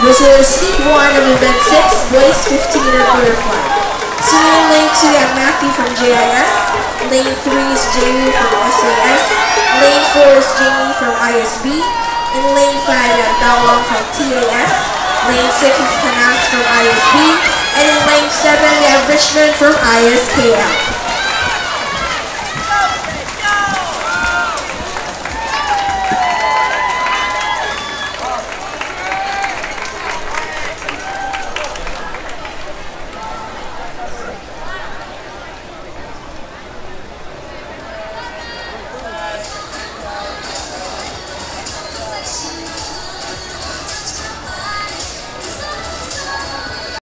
This is Heat 1 of Event 6, Boys 15er Butterfly. Swimming in Lane 2, we have Matthew from JIS. Lane 3 is Jamie from SAS. Lane 4 is Jamie from ISB. In Lane 5, we have Dawang from TAS. Lane 6 is Panas from ISB. And in Lane 7, we have Richmond from ISKL.